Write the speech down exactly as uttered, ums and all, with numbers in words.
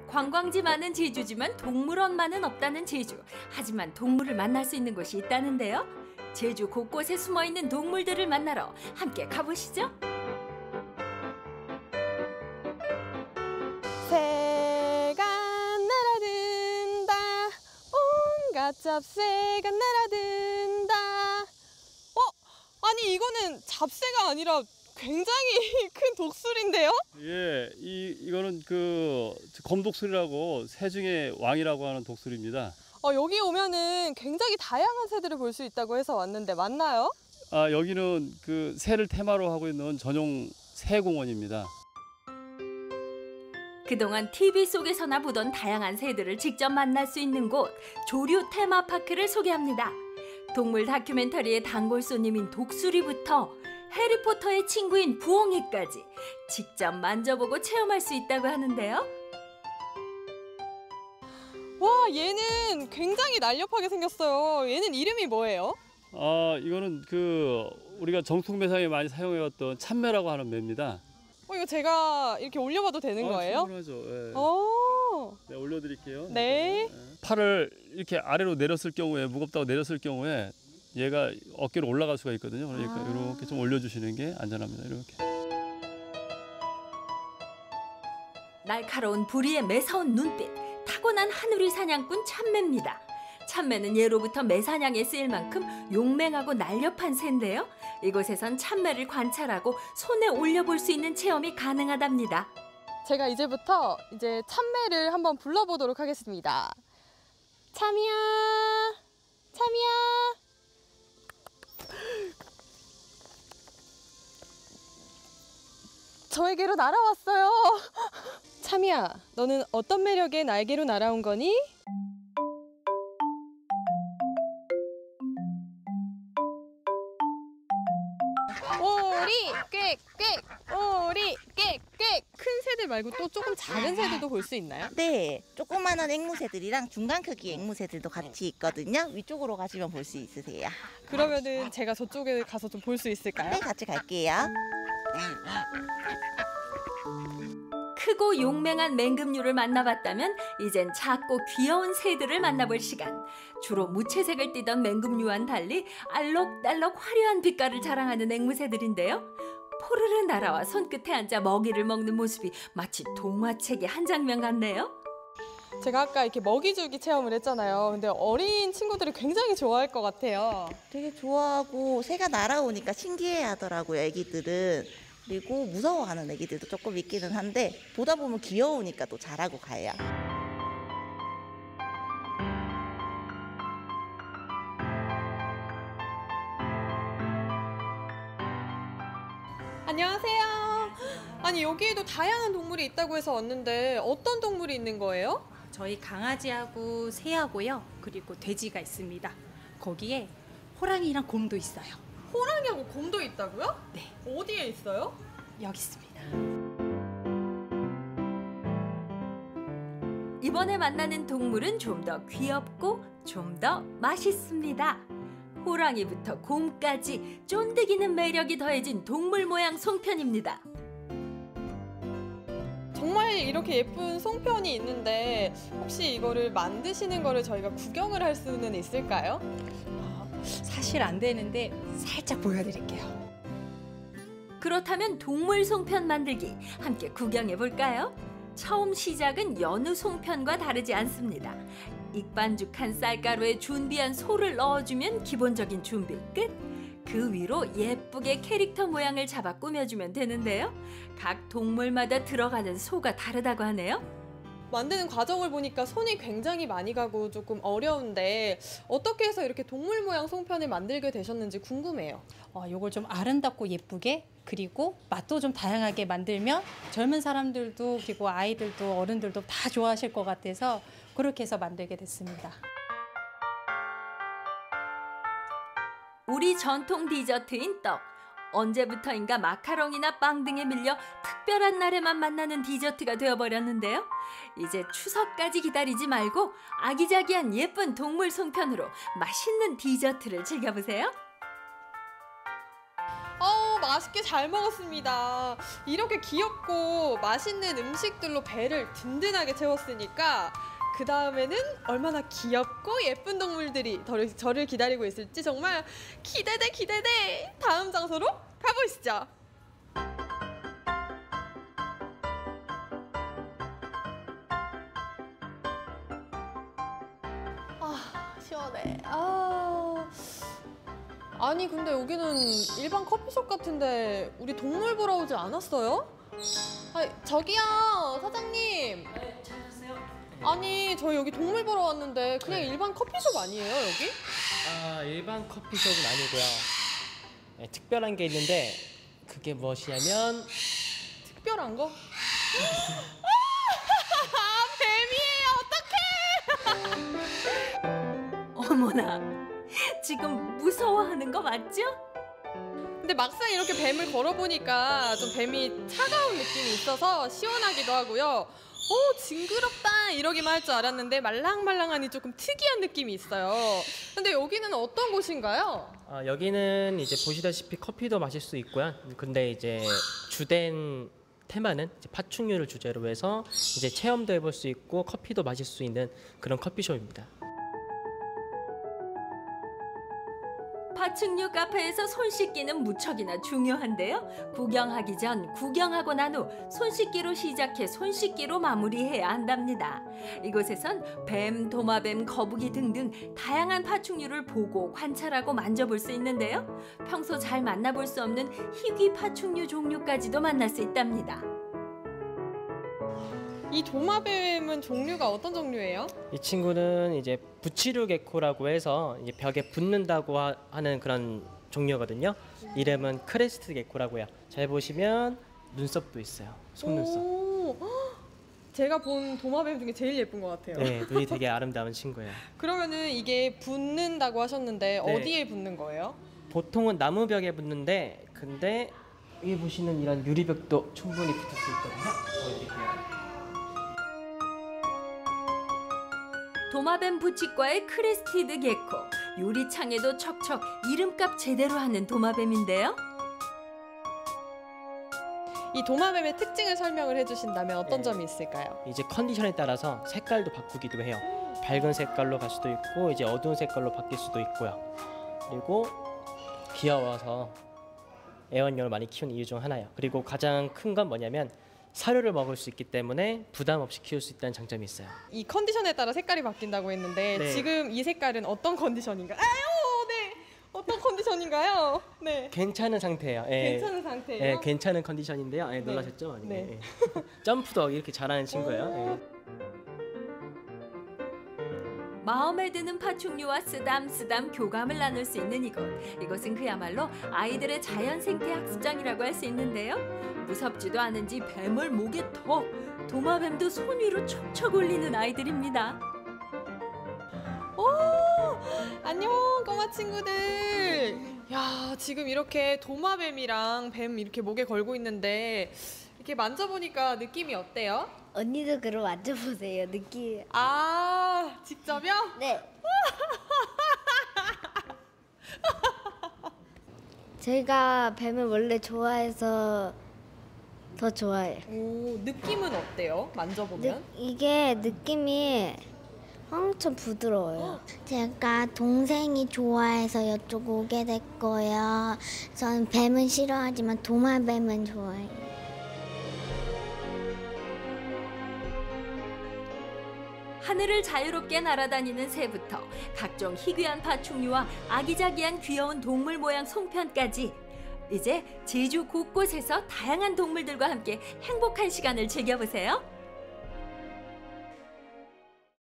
관광지 많은 제주지만 동물원만은 없다는 제주. 하지만 동물을 만날 수 있는 곳이 있다는데요. 제주 곳곳에 숨어있는 동물들을 만나러 함께 가보시죠. 새가 날아든다, 온갖 잡새가 날아든다. 어? 아니 이거는 잡새가 아니라 굉장히 큰 독수리인데요? 예, 이, 이거는 그 검독수리라고 새 중에 왕이라고 하는 독수리입니다. 어, 여기 오면은 굉장히 다양한 새들을 볼 수 있다고 해서 왔는데 맞나요? 아, 여기는 그 새를 테마로 하고 있는 전용 새공원입니다. 그동안 티비 속에서나 보던 다양한 새들을 직접 만날 수 있는 곳 조류 테마파크를 소개합니다. 동물 다큐멘터리의 단골 손님인 독수리부터 해리포터의 친구인 부엉이까지 직접 만져보고 체험할 수 있다고 하는데요. 와, 얘는 굉장히 날렵하게 생겼어요. 얘는 이름이 뭐예요? 아, 이거는 그 우리가 정통매상에 많이 사용해왔던 참매라고 하는 매입니다. 어, 이거 제가 이렇게 올려봐도 되는 아, 거예요? 충분하죠. 예. 오. 네, 올려드릴게요. 네. 팔을 이렇게 아래로 내렸을 경우에, 무겁다고 내렸을 경우에 얘가 어깨로 올라갈 수가 있거든요. 그러니까 아. 이렇게 좀 올려주시는 게 안전합니다. 이렇게. 날카로운 부리의 매서운 눈빛, 타고난 하누리 사냥꾼 참매입니다. 참매는 예로부터 매사냥에 쓰일 만큼 용맹하고 날렵한 새인데요. 이곳에선 참매를 관찰하고 손에 올려볼 수 있는 체험이 가능하답니다. 제가 이제부터 이제 참매를 한번 불러보도록 하겠습니다. 참이야, 참이야. 저에게로 날아왔어요. 참이야, 너는 어떤 매력에 날개로 날아온 거니? 오리 꽥꽥, 오리 꽥꽥. 큰 새들 말고 또 조금 작은 새들도 볼 수 있나요? 네, 조그마한 앵무새들이랑 중간 크기 앵무새들도 같이 있거든요. 위쪽으로 가시면 볼 수 있으세요. 그러면은 제가 저쪽에 가서 좀 볼 수 있을까요? 네, 같이 갈게요. 크고 용맹한 맹금류를 만나봤다면 이젠 작고 귀여운 새들을 만나볼 시간. 주로 무채색을 띠던 맹금류와는 달리 알록달록 화려한 빛깔을 자랑하는 앵무새들인데요. 포르르 날아와 손끝에 앉아 먹이를 먹는 모습이 마치 동화책의 한 장면 같네요. 제가 아까 이렇게 먹이 주기 체험을 했잖아요. 근데 어린 친구들이 굉장히 좋아할 것 같아요. 되게 좋아하고 새가 날아오니까 신기해 하더라고요, 애기들은. 그리고 무서워하는 애기들도 조금 있기는 한데 보다 보면 귀여우니까 또 잘하고 가요. 안녕하세요. 아니 여기에도 다양한 동물이 있다고 해서 왔는데 어떤 동물이 있는 거예요? 저희 강아지하고 새하고요. 그리고 돼지가 있습니다. 거기에 호랑이랑 곰도 있어요. 호랑이하고 곰도 있다고요? 네. 어디에 있어요? 여기 있습니다. 이번에 만나는 동물은 좀 더 귀엽고 좀 더 맛있습니다. 호랑이부터 곰까지 쫀득이는 매력이 더해진 동물 모양 송편입니다. 정말 이렇게 예쁜 송편이 있는데 혹시 이거를 만드시는 거를 저희가 구경을 할 수는 있을까요? 사실 안 되는데 살짝 보여드릴게요. 그렇다면 동물 송편 만들기 함께 구경해 볼까요? 처음 시작은 여느 송편과 다르지 않습니다. 익반죽한 쌀가루에 준비한 소를 넣어주면 기본적인 준비 끝. 그 위로 예쁘게 캐릭터 모양을 잡아 꾸며주면 되는데요. 각 동물마다 들어가는 소가 다르다고 하네요. 만드는 과정을 보니까 손이 굉장히 많이 가고 조금 어려운데 어떻게 해서 이렇게 동물 모양 송편을 만들게 되셨는지 궁금해요. 어, 이걸 좀 아름답고 예쁘게 그리고 맛도 좀 다양하게 만들면 젊은 사람들도 그리고 아이들도 어른들도 다 좋아하실 것 같아서 그렇게 해서 만들게 됐습니다. 우리 전통 디저트인 떡. 언제부터인가 마카롱이나 빵 등에 밀려 특별한 날에만 만나는 디저트가 되어버렸는데요. 이제 추석까지 기다리지 말고 아기자기한 예쁜 동물 송편으로 맛있는 디저트를 즐겨보세요. 어우, 맛있게 잘 먹었습니다. 이렇게 귀엽고 맛있는 음식들로 배를 든든하게 채웠으니까 그 다음에는 얼마나 귀엽고 예쁜 동물들이 저를, 저를 기다리고 있을지 정말 기대돼 기대돼. 다음 장소로 가보시죠. 아 시원해. 아 아니 근데 여기는 일반 커피숍 같은데 우리 동물 보러 오지 않았어요? 아 저기요 사장님. 네, 찾았어요? 아니 저희 여기 동물 보러 왔는데 그냥 네. 일반 커피숍 아니에요 여기? 아, 일반 커피숍은 아니고요. 네, 특별한 게 있는데 그게 무엇이냐면 특별한 거? 뱀이에요. 어머나, 지금 무서워하는 거 맞죠? 근데 막상 이렇게 뱀을 걸어보니까 좀 뱀이 차가운 느낌이 있어서 시원하기도 하고요. 오 징그럽다 이러기만 할 줄 알았는데 말랑말랑하니 조금 특이한 느낌이 있어요. 근데 여기는 어떤 곳인가요? 아, 여기는 이제 보시다시피 커피도 마실 수 있고요. 근데 이제 주된 테마는 이제 파충류를 주제로 해서 이제 체험도 해볼 수 있고 커피도 마실 수 있는 그런 커피숍입니다. 파충류 카페에서 손 씻기는 무척이나 중요한데요. 구경하기 전 구경하고 난 후 손 씻기로 시작해 손 씻기로 마무리해야 한답니다. 이곳에선 뱀, 도마뱀, 거북이 등등 다양한 파충류를 보고 관찰하고 만져볼 수 있는데요. 평소 잘 만나볼 수 없는 희귀 파충류 종류까지도 만날 수 있답니다. 이 도마뱀은 종류가 어떤 종류예요? 이 친구는 이제 부치류 개코라고 해서 이제 벽에 붙는다고 하, 하는 그런 종류거든요. 이름은 크레스트 개코라고요. 잘 보시면 눈썹도 있어요. 속눈썹. 오, 헉, 제가 본 도마뱀 중에 제일 예쁜 것 같아요. 네, 눈이 되게 아름다운 친구예요. 그러면은 이게 붙는다고 하셨는데 네. 어디에 붙는 거예요? 보통은 나무 벽에 붙는데 근데 여기 보시는 이런 유리벽도 충분히 붙을 수 있거든요. 보여드릴게요. 도마뱀 부치과의 크레스티드 게코. 유리창에도 척척 이름값 제대로 하는 도마뱀인데요. 이 도마뱀의 특징을 설명을 해주신다면 어떤 네. 점이 있을까요? 이제 컨디션에 따라서 색깔도 바꾸기도 해요. 밝은 색깔로 갈 수도 있고 이제 어두운 색깔로 바뀔 수도 있고요. 그리고 귀여워서 애완용을 많이 키우는 이유 중 하나예요. 그리고 가장 큰 건 뭐냐면 사료를 먹을 수 있기 때문에 부담 없이 키울 수 있다는 장점이 있어요. 이 컨디션에 따라 색깔이 바뀐다고 했는데 네. 지금 이 색깔은 어떤 컨디션인가요? 아유, 네. 어떤 컨디션인가요? 네. 괜찮은 상태예요. 예. 괜찮은 상태예요? 예, 괜찮은 컨디션인데요. 예, 놀라셨죠? 네. 예. 점프도 이렇게 잘하는 친구예요. 예. 마음에 드는 파충류와 쓰담쓰담 교감을 나눌 수 있는 이곳. 이곳은 그야말로 아이들의 자연생태 학습장이라고 할 수 있는데요. 무섭지도 않은지 뱀을 목에 턱, 도마뱀도 손 위로 척척 올리는 아이들입니다. 오, 안녕 꼬마 친구들. 야, 지금 이렇게 도마뱀이랑 뱀 이렇게 목에 걸고 있는데 이렇게 만져보니까 느낌이 어때요? 언니도 그럼 만져보세요. 느낌. 아, 직접요? 네. 제가 뱀을 원래 좋아해서 더 좋아해요. 오, 느낌은 어때요? 만져보면? 느, 이게 느낌이 엄청 부드러워요. 제가 동생이 좋아해서 이쪽 오게 됐고요. 저는 뱀은 싫어하지만 도마뱀은 좋아해요. 하늘을 자유롭게 날아다니는 새부터 각종 희귀한 파충류와 아기자기한 귀여운 동물 모양 송편까지 이제 제주 곳곳에서 다양한 동물들과 함께 행복한 시간을 즐겨보세요.